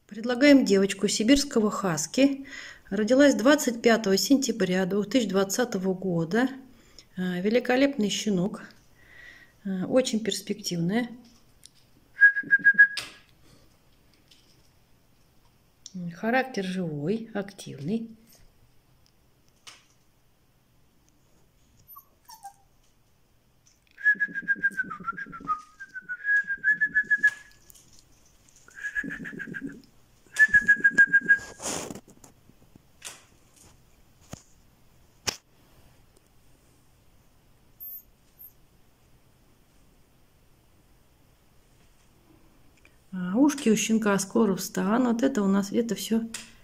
Предлагаем девочку сибирского хаски. Родилась 25 сентября 2020 года. Великолепный щенок. Очень перспективная. Характер живой, активный. Ушки у щенка скоро встанут. Это у нас все